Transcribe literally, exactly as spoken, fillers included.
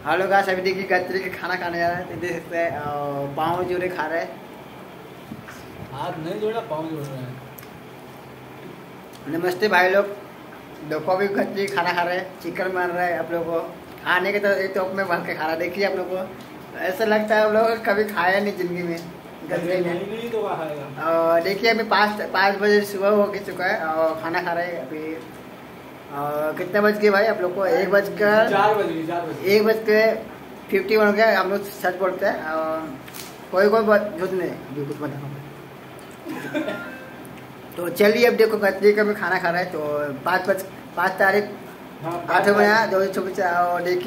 Hello guys, अभी देखिए कचरे के खाना खाने जा रहे हैं। देख सकते हैं पाँव जोड़े खा रहे हैं। हाथ नहीं जोड़ा, पाँव जोड़ रहे हैं। नमस्ते भाई लोग, देखो अभी कचरे खाना खा रहे हैं। चिकन बन रहा है आप लोगों को खाने के तो एक टोप में भर के खा रहा है। देखिए आप लोग को ऐसा लगता है आप लोग कभी खाया नहीं जिंदगी में गजरे में। नहीं तो खाएगा। और देखिए अभी पाँच पाँच बजे सुबह हो के चुका है और खाना खा रहे हैं अभी। और कितने बज गए भाई आप लोग को? एक बज कर चार बजे चार बजे एक बज के फिफ्टी वन हो गया। हम लोग सच बोलते हैं और कोई कोई बात झूठ नहीं, अभी कुछ बता। तो चलिए अब देखो कचरे का भी खाना खा रहा है। तो पाँच बज पाँच तारीख आठ बजे दो हज़ार चौबीस और देखिए